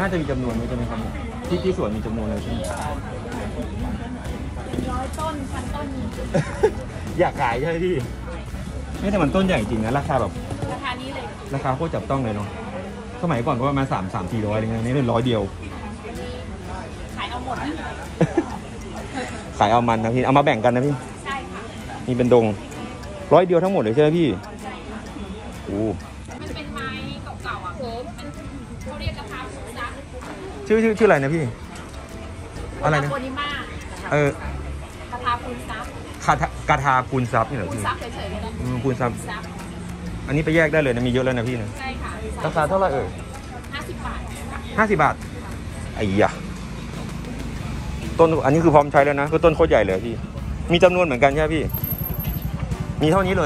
น่าจะมีจำนวนไหมใช่ไหมครับที่สวนมีจำนวนอะไรใช่ไหม 100 ต้น 1,000 ต้นมีอยากขายใช่ไหมพี่ไม่แต่มันต้นใหญ่จริงนะราคาแบบราคานี้เลยราคาโคตรจับต้องเลยเนาะสมัยก่อนก็ประมาณ300-400อะไรเงี้ยนี่เป็น100 เดียวขายเอาหมดนะขายเอามันนะพี่เอามาแบ่งกันนะพี่ใช่ค่ะนี่เป็นดง100 เดียวทั้งหมดเลยใช่ไหมพี่โอ้มันเป็นไม้เก่าๆอ่ะมันเขาเรียกกระทาฟูซับชื่ออะไรนะพี่อะไรนะโคนิม่ากระทาฟูซับกระทาคูณซับนี่เหรอพี่ฟูซับเฉยๆก็ได้คูณซับอันนี้ไปแยกได้เลยนะมีเยอะแล้วนะพี่นะใช่ค่ะราคาเท่าไหร่ 50 บาท 50 บาทไอ้ยะต้นอันนี้คือพร้อมใช้แล้วนะคือต้นโคตรใหญ่เลยพี่มีจำนวนเหมือนกันใช่ไหมพี่มีเท่านี้เลย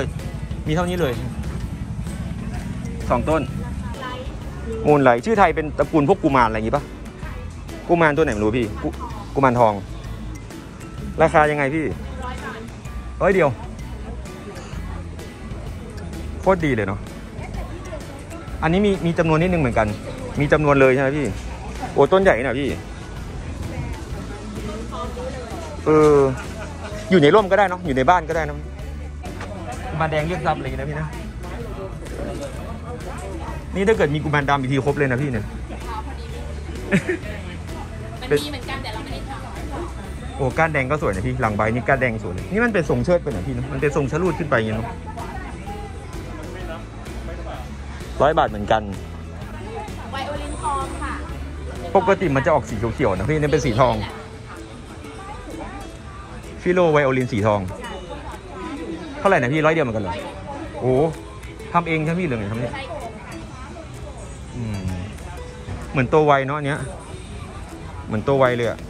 2 ต้นมูลไหลชื่อไทยเป็นตระกูลพวกกุมารอะไรอย่างงี้ปะกุมารตัวไหนไม่รู้พี่กุมารทองราคายังไงพี่100 เดียวโคตรดีเลยเนาะอันนี้มีจำนวนนิดนึงเหมือนกันมีจำนวนเลยใช่ไหมพี่โอ้ต้นใหญ่นะพี่อยู่ในร่มก็ได้เนาะอยู่ในบ้านก็ได้นะกุมารแดงเรียกทรัพย์อะไรนะพี่นะนี่ถ้าเกิดมีกุมารดำอีกทีครบเลยนะพี่เนี่ยมันมีเหมือนกันแต่เราไม่ได้ทำโอ้ก้านแดงก็สวยนะพี่หลังใบนี่ก้านแดงสวยเลยนี่มันเป็นทรงเชิดไปหน่อยพี่นะมันเป็นทรงชะลูดขึ้นไปอย่างเงี้ยเนาะ100 บาทเหมือนกันไวโอลินทองค่ะปกติมันจะออกสีเขียวๆนะพี่นี่เป็นสีทองฟิโลไวโอลินสีทองเท่าไหร่นะพี่100 เดียวเหมือนกันเหรอโอ้ทำเองใช่ไหมพี่หรือไงทำเนี่ยเหมือนตัวไวเนาะเนี้ยเหมือนตัวไวเลยอะ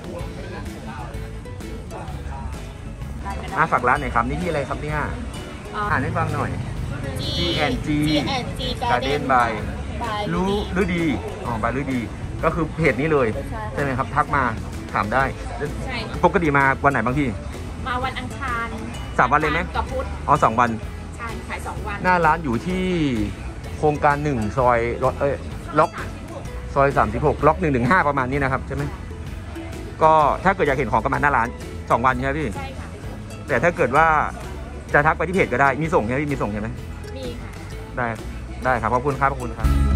ฝากร้านหน่อยครับนี่ที่อะไรครับเนี่ยอ่านให้ฟังหน่อย G&G Garden by ฤดีบายฤดีก็คือเพจนี้เลยใช่ไหมครับทักมาถามได้ปกติมาวันไหนบางพี่มาวันอังคาร 3 วันเลยไหมกับพุธ 2 วันใช่ขาย2 วันหน้าร้านอยู่ที่โครงการ1ซอยล็อกซอย36ล็อก115ประมาณนี้นะครับใช่ไหมก็ถ้าเกิดอยากเห็นของก็มาหน้าร้าน2 วันใช่ไหมพี่ใช่ค่ะแต่ถ้าเกิดว่าจะทักไปที่เพจก็ได้มีส่งใช่ไหมมีส่งใช่ไหมมีค่ะได้ครับขอบคุณครับ